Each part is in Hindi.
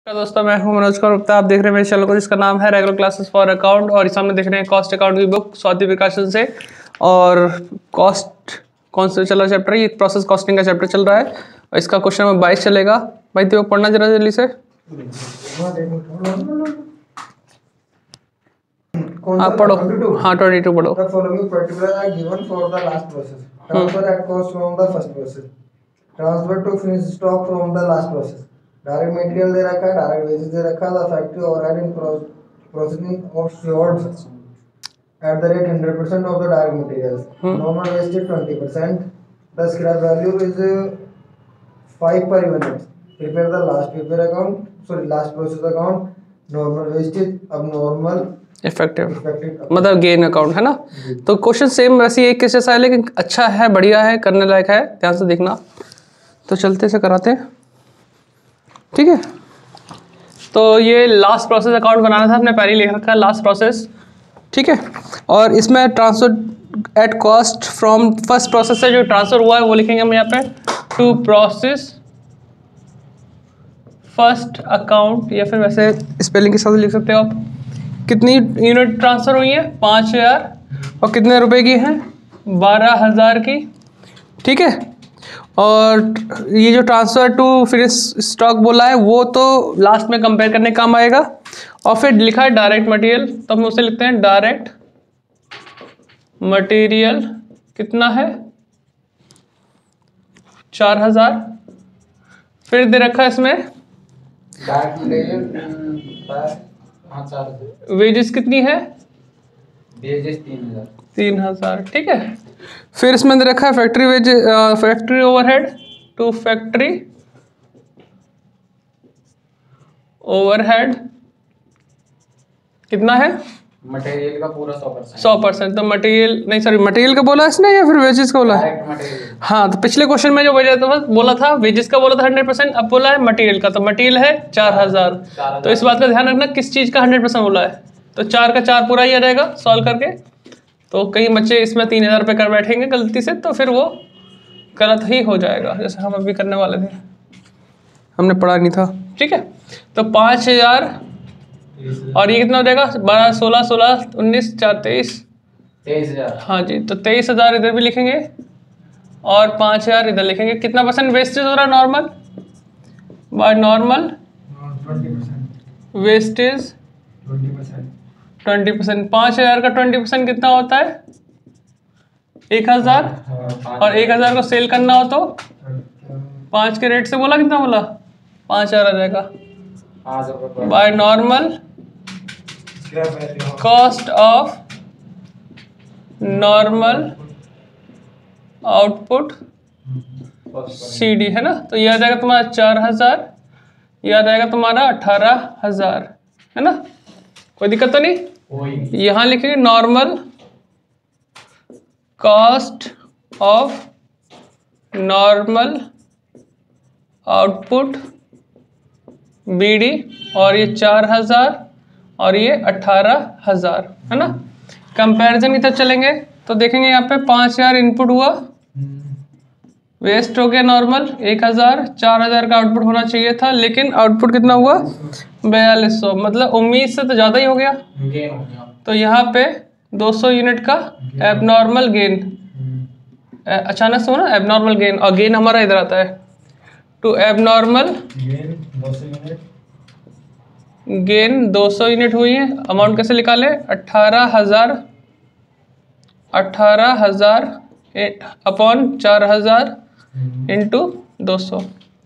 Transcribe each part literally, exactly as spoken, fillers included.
दोस्तों मैं हूं मनोज कौर गुप्ता। आप देख रहे हैं मेरे चैनल को जिसका नाम है रेगुलर क्लासेस फॉर अकाउंट। और सामने देख रहे हैं कॉस्ट अकाउंट की बुक स्वाति प्रकाशन से। और कॉस्ट कौन सा चल रहा चैप्टर, ये प्रोसेस कॉस्टिंग का चैप्टर चल रहा है और इसका क्वेश्चन नंबर बाईस चलेगा। भाई तो पढ़ना जरा जल्दी से। आप पढ़ो। हाँ ट्वेंटी टू पढ़ो। Transfer to finish stock from the last process. Direct material दे रखा है, डायरेक्ट वेजेस दे रखा है, factory overhead in processing absorbed at the rate one hundred percent of the direct materials. hmm. Normal waste is twenty percent. The scrap value is uh, five per unit. Prepare the last prepare account, sorry last process account. Normal waste is abnormal effective मतलब गेन अकाउंट है ना। तो क्वेश्चन सेम वैसे एक कैसे है, लेकिन अच्छा है, बढ़िया है, करने लायक है, ध्यान से देखना। तो चलते से कराते हैं, ठीक है। तो ये लास्ट प्रोसेस अकाउंट बनाना था, अपने पहले ही लिख रखा है लास्ट प्रोसेस, ठीक है। और इसमें transfer at cost from first process से जो ट्रांसफर हुआ है वो लिखेंगे हम यहाँ पे टू प्रोसेस फर्स्ट अकाउंट, या फिर वैसे स्पेलिंग के साथ लिख सकते हो आप। कितनी यूनिट ट्रांसफर हुई है? पाँच हज़ार। और कितने रुपए की हैं? बारह हज़ार की, ठीक है। और ये जो ट्रांसफर टू फिनिश स्टॉक बोला है वो तो लास्ट में कंपेयर करने काम आएगा। और फिर लिखा है डायरेक्ट मटेरियल, तो हम उसे लिखते हैं डायरेक्ट मटेरियल कितना है? चार हजार। फिर दे रखा है इसमें वेजेस कितनी है? वेजेस तीन हजार तीन हजार, ठीक है। फिर इसमें दे रखा है factory wage factory overhead to factory overhead कितना है? मटेरियल का पूरा सौ परसेंट सौ परसेंट। तो मटेरियल नहीं, सॉरी मटेरियल का बोला इसने या फिर वेजेस का बोला? हाँ, तो पिछले क्वेश्चन में जो वजह था बोला था वेजेस का बोला था हंड्रेड परसेंट, अब बोला है मटेरियल का। तो मटेरियल है चार हजार। तो इस बात का ध्यान रखना किस चीज का हंड्रेड परसेंट बोला है। तो चार का चार पूरा ही आ जाएगा सॉल्व करके। तो कई बच्चे इसमें तीन हजार रुपये कर बैठेंगे गलती से, तो फिर वो गलत ही हो जाएगा, जैसे हम अभी करने वाले थे, हमने पढ़ा नहीं था, ठीक है। तो पाँच हजार और ये कितना हो जाएगा? बारह सोलह सोलह उन्नीस चार तेईस तेईस हजार। हाँ जी, तो तेईस हजार इधर भी लिखेंगे और पाँच हजार इधर लिखेंगे। कितना परसेंट वेस्टेज हो रहा है normal? By normal wastage twenty percent. पाँच हजार का ट्वेंटी परसेंट कितना होता है? एक हजार। और एक हजार को सेल करना हो तो पाँच के रेट से बोला, कितना बोला? पाँच हजार आ जाएगा by normal cost of normal output C D, है ना। तो ये आ जाएगा तुम्हारा चार हजार, ये आ जाएगा तुम्हारा अठारह हजार, है ना। कोई दिक्कत तो नहीं? यहाँ लिखेंगे normal cost of normal output B D, और ये चार हजार और ये अठारह हजार, है ना। कंपैरिजन की तरफ चलेंगे तो देखेंगे यहाँ पे पाँच हजार इनपुट हुआ, वेस्ट हो गया नॉर्मल एक हजार, चार हजार का आउटपुट होना चाहिए था, लेकिन आउटपुट कितना हुआ? बयालीस सौ। मतलब उम्मीद से तो ज़्यादा ही हो गया। तो यहाँ पे दो सौ यूनिट का एबनॉर्मल गेन, अचानक से हो ना एबनॉर्मल गेन, और गेन हमारा इधर आता है टू एबनॉर्मल गेन दो सौ यूनिट हुई है। अमाउंट कैसे निकाले? अट्ठारह हजार अट्ठारह हजार अपॉन चार हजार इंटू दो सौ।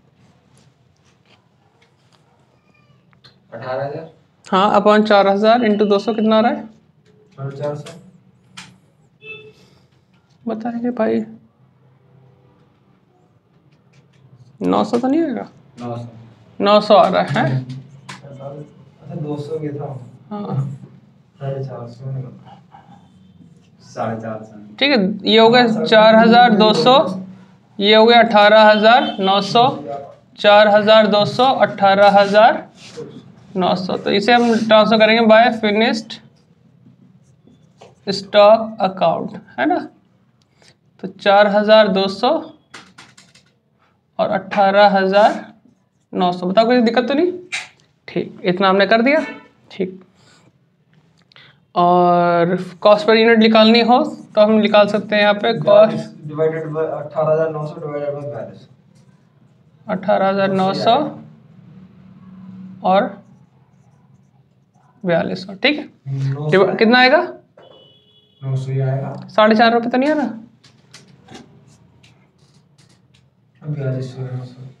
अठारह हजार हाँ, अपॉन चार हजार इंटू दो सौ कितना आ रहा है? चार सौ। बताएंगे भाई, नौ सौ तो नहीं आएगा? नौ सौ नौ सौ आ रहा है। दो सौ के था। हाँ साढ़े चार सौ साढ़े चार सौ ठीक है। ये हो गया चार हजार दो सौ, ये हो गया अठारह हजार नौ सौ, चार हजार दो सौ अठारह हजार नौ सौ। तो इसे हम ट्रांसफर करेंगे बाय फिनिश्ड स्टॉक अकाउंट, है ना। तो चार हजार दो सौ और अट्ठारह हजार नौ सौ। बताओ कोई दिक्कत तो नहीं? ठीक, इतना हमने कर दिया। ठीक, और कॉस्ट पर यूनिट निकालनी हो तो हम निकाल सकते हैं यहाँ पे कॉस्ट डिवाइडेड बाय अठारह हज़ार नौ सौ डिवाइडेड बाय बयालीस, अठारह हज़ार नौ सौ और बयालीस सौ। ठीक है, डिवा- कितना आएगा? नौ सौ ही आएगा। साढ़े चार रुपये तो नहीं आ रहा? बयालीस सौ नौ सौ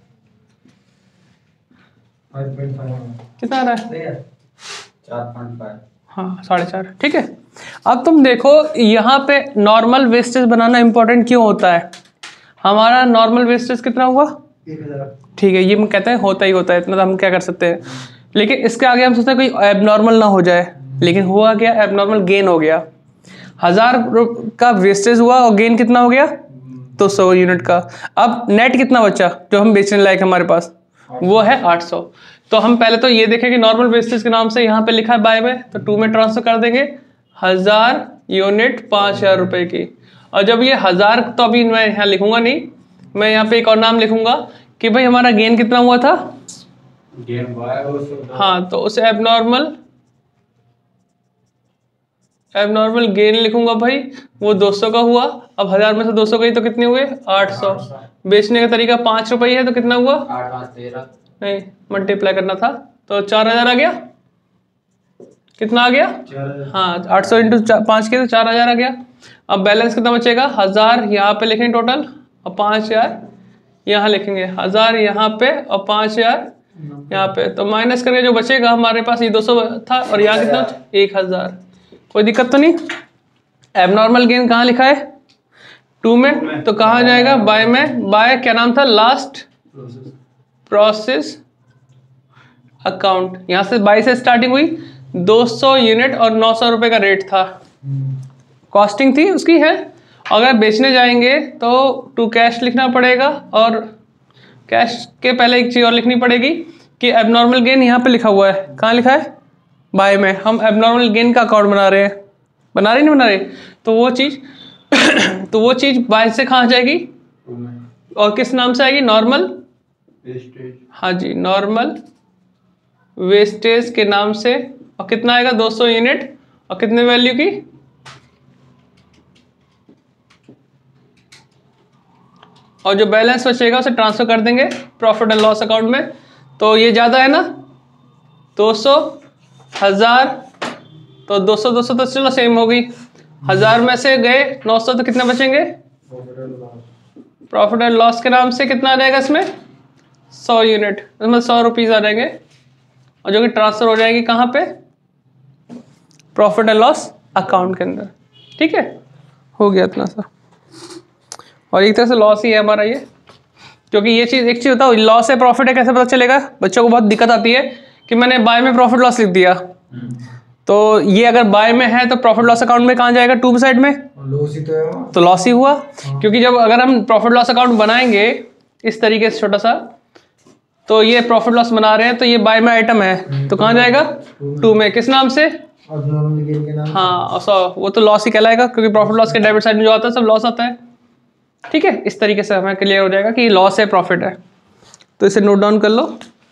फाइव पॉइंट फाइव कितना आ रहा है? सही है, चार पॉइंट फाइव। हाँ, साढ़े चार। ठीक है, अब तुम देखो यहाँ पे नॉर्मल वेस्टेज बनाना इंपॉर्टेंट क्यों होता है? हमारा नॉर्मल वेस्टेज कितना हुआ? एक हज़ार। ठीक है, ये हम कहते हैं होता ही होता है, इतना तो हम क्या कर सकते हैं, लेकिन इसके आगे हम सोचते हैं कोई एबनॉर्मल ना हो जाए, लेकिन हुआ क्या? एबनॉर्मल गेन हो गया। हजार का वेस्टेज हुआ और गेन कितना हो गया? दो सौ यूनिट का। अब नेट कितना बचा जो हम बेचने लायक हमारे पास? वो है आठ सौ। तो हम पहले तो ये देखें कि नॉर्मल वेस्टेज के नाम से यहाँ पे लिखा है बाय में, तो टू में ट्रांसफर कर देंगे। हजार यूनिट पाँच हजार रुपये की, और जब ये हजार, तो अभी मैं यहाँ लिखूंगा नहीं, मैं यहाँ पे एक और नाम लिखूंगा कि भाई हमारा गेन कितना हुआ था? गेन हुआ। हाँ, तो उसे एबनॉर्मल एबनॉर्मल गेन लिखूंगा भाई, वो दो सौ का हुआ। अब हजार में से दो सौ गई तो कितने हुए? आठ सौ। बेचने का तरीका पाँच रुपये है, तो कितना हुआ? आठ पाँच तेरह। नहीं, मल्टीप्लाई करना था, तो चार हजार आ गया। कितना आ गया? हाँ, आठ सौ इंटू पाँच के तो चार हजार आ गया। अब बैलेंस कितना बचेगा? हजार यहाँ पे लिखेंगे टोटल, और पाँच हजार यहाँ लिखेंगे। हजार यहाँ पे और पाँच हजार यहाँ पे, तो माइनस करके जो बचेगा हमारे पास, ये दो सौ था और यहाँ कितना? एक हजार। कोई दिक्कत तो नहीं? एबनॉर्मल गेन कहाँ लिखा है? टू में, तो कहाँ जाएगा? बाय में। बाय क्या नाम था? Last process account. यहाँ से बाई से स्टार्टिंग हुई, दो सौ यूनिट और नौ सौ रुपये का रेट था, कॉस्टिंग थी उसकी है। अगर बेचने जाएंगे तो टू कैश लिखना पड़ेगा, और कैश के पहले एक चीज़ और लिखनी पड़ेगी कि एबनॉर्मल गेन यहाँ पे लिखा हुआ है। कहाँ लिखा है? बाय में। हम एबनॉर्मल गेन का अकाउंट बना रहे हैं, बना रहे नहीं बना रहे, तो वो चीज़ तो वो चीज़ बाय से कहाँ जाएगी और किस नाम से आएगी? Normal wastage. हाँ जी, नॉर्मल वेस्टेज के नाम से। और कितना आएगा? दो सौ यूनिट, और कितने वैल्यू की? और जो बैलेंस बचेगा उसे ट्रांसफर कर देंगे प्रॉफिट एंड लॉस अकाउंट में। तो ये ज़्यादा है ना, दो सौ, हजार, तो दो सौ दो सौ तो चलो सेम हो गई। हजार में से गए नौ सौ, तो कितने बचेंगे? प्रॉफिट एंड लॉस के नाम से कितना आ जाएगा इसमें? सौ यूनिट, इसमें सौ रुपीज़ आ जाएंगे, और जो कि ट्रांसफर हो जाएगी कहाँ पे? प्रॉफिट एंड लॉस अकाउंट के अंदर। ठीक है, हो गया इतना सा। और एक तरह से लॉस ही है हमारा ये, क्योंकि ये चीज़, एक चीज़ बताओ, लॉस है प्रॉफिट है कैसे पता चलेगा? बच्चों को बहुत दिक्कत आती है कि मैंने बाय में प्रॉफिट लॉस लिख दिया, तो ये अगर बाय में है तो प्रॉफिट लॉस अकाउंट में कहाँ जाएगा? टू साइड में, लॉस ही तो है, तो लॉस ही हुआ। क्योंकि जब अगर हम प्रॉफिट लॉस अकाउंट बनाएंगे इस तरीके से छोटा सा, तो ये प्रॉफिट लॉस बना रहे हैं, तो ये बाय में आइटम है, तो कहाँ जाएगा? टू में। किस नाम से? हाँ, सो वो तो लॉस ही कहलाएगा, क्योंकि प्रॉफिट लॉस के डेबिट साइड में जो आता है सब लॉस आता है। ठीक है, इस तरीके से हमें क्लियर हो जाएगा कि लॉस है प्रॉफिट है, तो इसे नोट डाउन कर लो।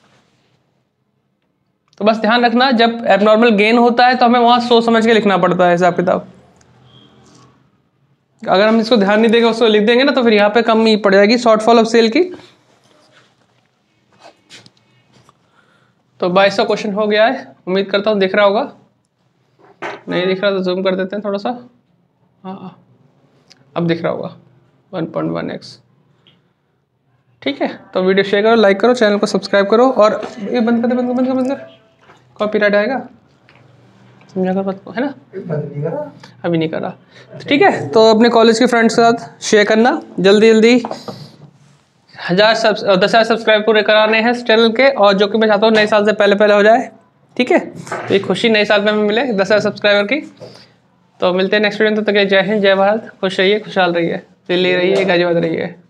तो बस ध्यान रखना, जब एबनॉर्मल गेन होता है तो हमें वहाँ सोच समझ के लिखना पड़ता है हिसाब किताब। अगर हम इसको ध्यान नहीं देंगे, उसको लिख देंगे ना, तो फिर यहाँ पे कम ही पड़ जाएगी शॉर्टफॉल ऑफ सेल की। तो बाईस सौ क्वेश्चन हो गया है, उम्मीद करता हूँ दिख रहा होगा। नहीं दिख रहा तो जूम कर देते हैं थोड़ा सा। हाँ, अब दिख रहा होगा वन पॉइंट वन एक्स। ठीक है, तो वीडियो शेयर करो, लाइक करो, चैनल को सब्सक्राइब करो, और ये बंद कर दे, बंद कर, बंद कर, बंद कर, कॉपीराइट आएगा, समझा कर बात को, है ना? नहीं करा अभी नहीं करा। ठीक है, तो अपने कॉलेज के फ्रेंड्स के साथ शेयर करना। जल्दी जल्दी हज़ार सब दस हज़ार सब्सक्राइब पूरे कराने हैं इस चैनल के, और जो कि मैं चाहता हूँ नए साल से पहले पहले हो जाए। ठीक है, तो एक खुशी नए साल में हमें मिले दस हज़ार सब्सक्राइबर की। तो मिलते हैं नेक्स्ट वीडियो में, तब तक जय हिंद, जय भारत, खुश रहिए, खुशहाल रहिए, दिल्ली रहिए, गाजियाबाद रहिए।